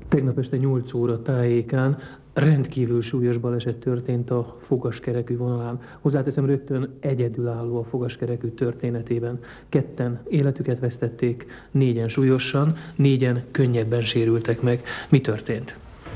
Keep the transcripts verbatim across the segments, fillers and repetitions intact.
Tegnap este nyolc óra tájékán rendkívül súlyos baleset történt a fogaskerekű vonalán. Hozzáteszem, rögtön egyedülálló a fogaskerekű történetében. Ketten életüket vesztették, négyen súlyosan, négyen könnyebben sérültek meg. Mi történt?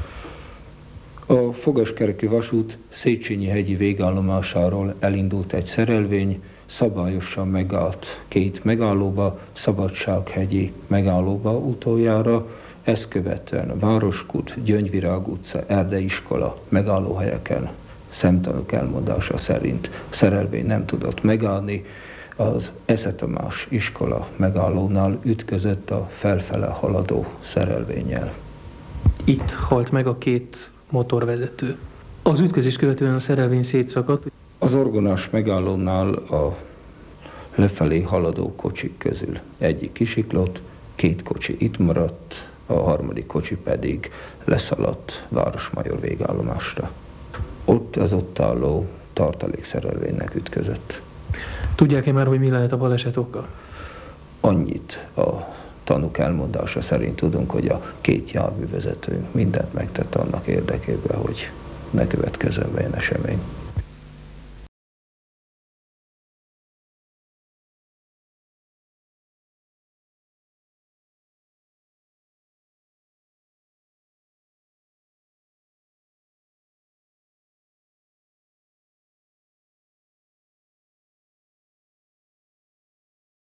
A fogaskerekű vasút Széchenyi hegyi végállomásáról elindult egy szerelvény, szabályosan megállt két megállóba, Szabadsághegyi megállóba utoljára, ezt követően Városkút, Gyöngyvirág utca, Erdei iskola megállóhelyeken szemtanúk elmondása szerint a szerelvény nem tudott megállni, az Esze Tamás iskola megállónál ütközött a felfele haladó szerelvénnyel. Itt halt meg a két motorvezető. Az ütközés követően a szerelvény szétszakadt. Az orgonás megállónál a lefelé haladó kocsik közül egyik kisiklott, két kocsi itt maradt, a harmadik kocsi pedig leszaladt Városmajor végállomásra. Ott az ott álló tartalékszerelvénynek ütközött. Tudják-e már, hogy mi lehet a baleset oka? Annyit a tanúk elmondása szerint tudunk, hogy a két járművezető mindent megtett annak érdekében, hogy ne következzen be ilyen esemény.